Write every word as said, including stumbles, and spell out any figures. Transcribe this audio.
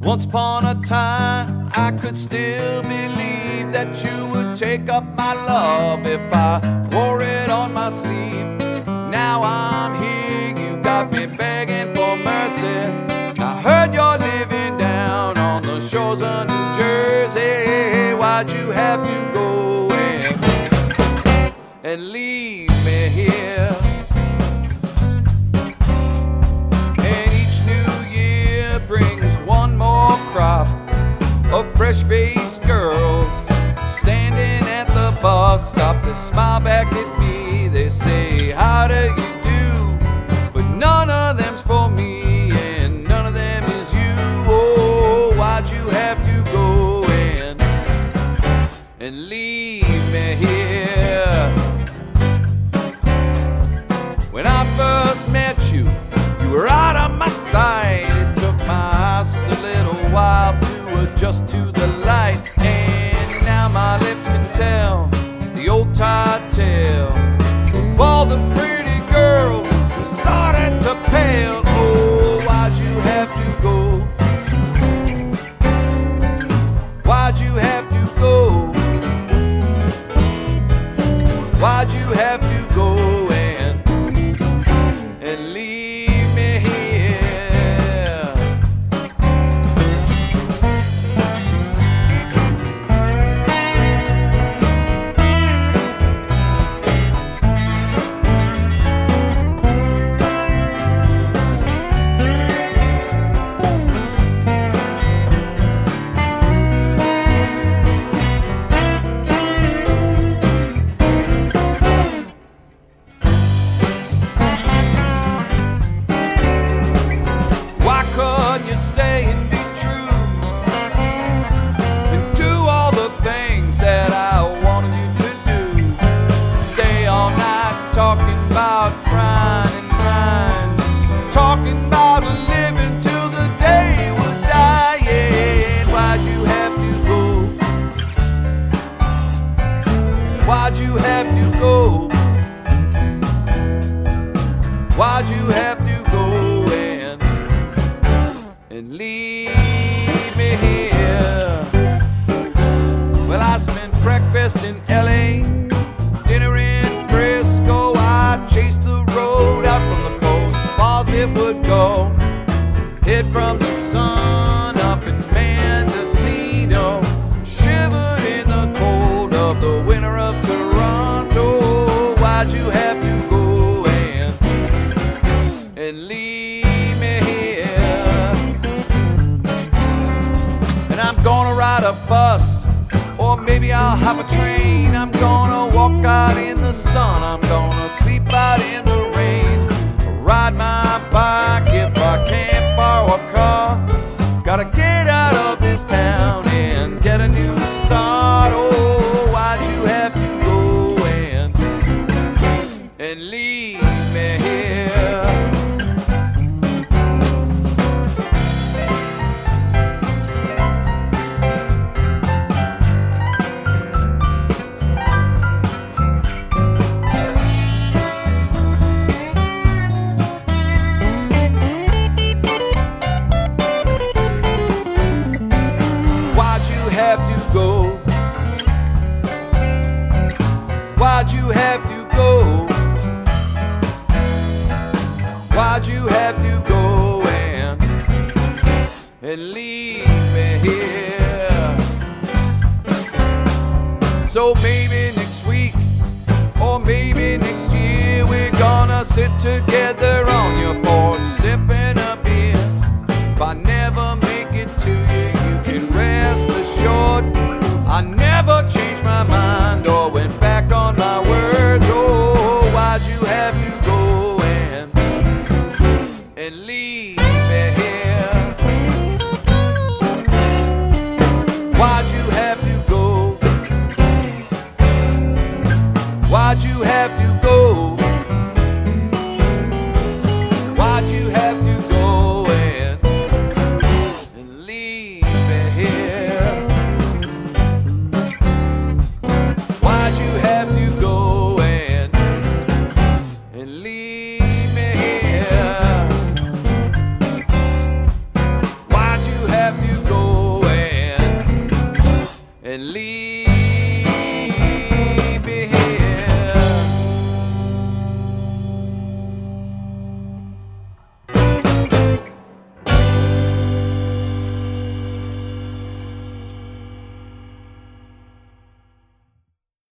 Once upon a time, I could still believe that you would take up my love if I wore it on my sleeve. Now I'm here, you got me begging for mercy. I heard you're living down on the shores of New Jersey. Why'd you have to go and, and leave me here? And each new year brings one more crop of fresh-faced girls standing at the bus stop. They smile back at me, they say, how do you do? But none of them's for me, and none of them is you. Oh, why'd you have to go and, and leave me here? When I first met you, you were out of my sight. It took my eyes a little while to adjust to the light, and now my lips can tell the old tide tale of all the pretty girls who started to pale. Oh, why'd you have to go? Why'd you have to go? Why'd you have to go and, and leave me here? You stay and be true and do all the things that I wanted you to do. Stay all night talking about crying and crying, talking about living till the day would die. Yeah, and why'd you have to go? Why'd you have to go? Why'd you have to go and and leave me here? Well, I spent breakfast in L A, dinner in Frisco. I chased the road out from the coast, as far as it would go. Hid from the sun up in Mendocino, shivered in the cold of the winter of Toronto. Why'd you have to go and, and leave me here? I'm gonna ride a bus, or maybe I'll have a train. I'm gonna walk out in the sun, I'm gonna sleep out in the rain, ride my bike if I can't borrow a car. Gotta get out of this town and get a new start. Oh, why'd you have to go and, and leave me here? Have to go? Why'd you have to go? Why'd you have to go and, and leave me here? So maybe next week, or maybe next year, we're gonna sit together on your porch sipping a beer. If I never make it to you, you can rest assured I never changed my mind or went back on my words. Oh, why'd you have to go and, and leave me here? Why'd you have to go? Why'd you have to go?